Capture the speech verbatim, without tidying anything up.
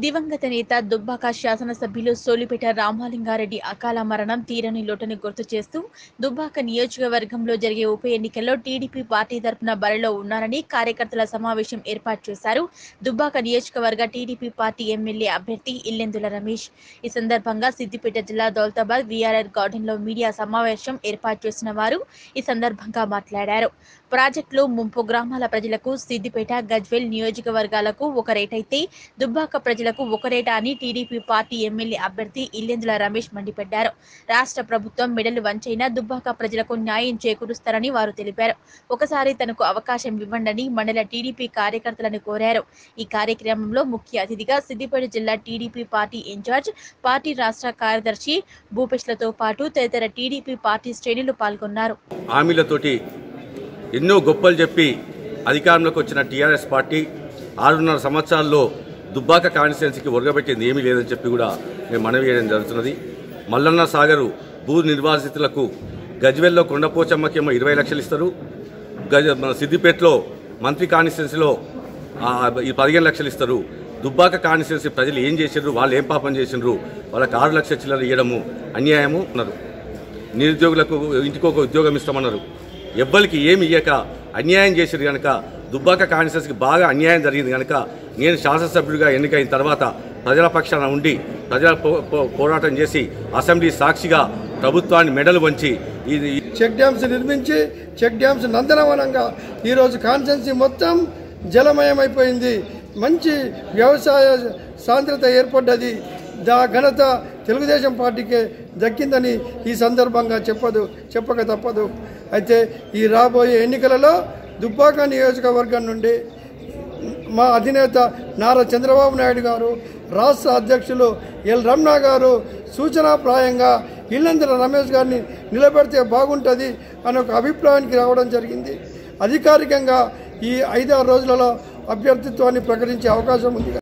దివంగత నేత దుబ్బాక శాసనసభ్యులు సోలిపేట రామలింగారెడ్డి అకాల మరణం తీరని లోటును గుర్తు చేస్తూ దుబ్బాక నియోజకవర్గంలో జరిగే ఉప ఎన్నికల్లో టీడీపీ పార్టీ తరపున బరిలో ఉన్నారని కార్యకర్తల సమావేశం ఏర్పాటు చేశారు. దుబ్బాక నియోజకవర్గ టీడీపీ పార్టీ ఎమ్మెల్యే అభ్యర్థి ఇల్లెందుల రమేష్. ఈ సందర్భంగా సిద్దిపేట జిల్లా దౌలతాబాద్ వీఆర్ఆర్ గార్డెన్ లో మీడియా సమావేశం ఏర్పాటు చేసిన వారు ఈ సందర్భంగా మాట్లాడారు. ప్రాజెక్టులో ముంపు గ్రామాల ప్రజలకు సిద్దిపేట, గజ్వేల్ నియోజకవర్గాలకు ఒక రేటైతే దుబ్బాక ప్రజలకు ఒక రేట అని టీడీపీ పార్టీ ఎమ్మెల్యే అభ్యర్థి ఇల్లెందుల రమేష్ మండిపడ్డారు. రాష్ట్ర ప్రభుత్వం మెడలు వంచైనా దుబ్బాక ప్రజలకు న్యాయం చేకూరుస్తారని వారు తెలిపారు. ఒకసారి తనకు అవకాశం ఇవ్వండని మండల టీడీపీ కార్యకర్తలను కోరారు. ఈ కార్యక్రమంలో ముఖ్య అతిథిగా సిద్దిపేట జిల్లా టీడీపీ పార్టీ ఇన్ఛార్జ్, పార్టీ రాష్ట్ర కార్యదర్శి భూపేష్లతో పాటు తదితర టీడీపీ పార్టీ శ్రేణులు పాల్గొన్నారు. హామీలతోటి ఎన్నో గొప్పలు చెప్పి అధికారంలోకి వచ్చిన టీఆర్ఎస్ పార్టీ ఆరున్నర సంవత్సరాల్లో దుబ్బాక కాన్స్టిట్యున్సీకి ఒరగబెట్టింది ఏమీ లేదని చెప్పి కూడా మేము మనవి చేయడం జరుగుతున్నది. మల్లన్న సాగరు భూ నిర్వాసితులకు గజ్వేల్లో కొండపోచమ్మకేమో ఇరవై లక్షలు ఇస్తారు, గజ సిద్దిపేటలో మంత్రి కాన్స్టిట్యున్సీలో ఈ పదిహేను లక్షలు ఇస్తారు. దుబ్బాక కాన్స్టిట్యున్సీ ప్రజలు ఏం చేసిండ్రు, వాళ్ళు ఏం పాపం చేసిండ్రు, వాళ్ళకి ఆరు లక్షల చిల్లర ఇవ్వడము అన్యాయము అన్నారు. నిరుద్యోగులకు ఇంటికి ఒక ఉద్యోగం ఇస్తామన్నారు. ఎవ్వరికి ఏమి ఇయ్యక అన్యాయం చేశారు కనుక దుబ్బాక కాన్స్టిట్యున్సీకి బాగా అన్యాయం జరిగింది కనుక నేను శాసనసభ్యుడిగా ఎన్నికైన తర్వాత ప్రజల పక్షాన ఉండి ప్రజల పోరాటం చేసి అసెంబ్లీ సాక్షిగా ప్రభుత్వాన్ని మెడలు వంచి ఇది చెక్ డ్యామ్స్ నిర్మించి చెక్ డ్యామ్స్ నందనవనంగా ఈరోజు కాన్స్టిట్యున్సీ మొత్తం జలమయమైపోయింది. మంచి వ్యవసాయ సాంద్రత ఏర్పడ్డది. దా ఘనత తెలుగుదేశం పార్టీకే దక్కిందని ఈ సందర్భంగా చెప్పదు చెప్పక తప్పదు. అయితే ఈ రాబోయే ఎన్నికలలో దుబ్బాక నియోజకవర్గం నుండి మా అధినేత నారా చంద్రబాబు నాయుడు గారు, రాష్ట్ర అధ్యక్షులు ఎల్ రమణ గారు సూచనాప్రాయంగా ఇల్లెందుల రమేష్ గారిని నిలబెడితే బాగుంటుంది అనే ఒక అభిప్రాయానికి రావడం జరిగింది. అధికారికంగా ఈ ఐదారు రోజులలో అభ్యర్థిత్వాన్ని ప్రకటించే అవకాశం ఉంది.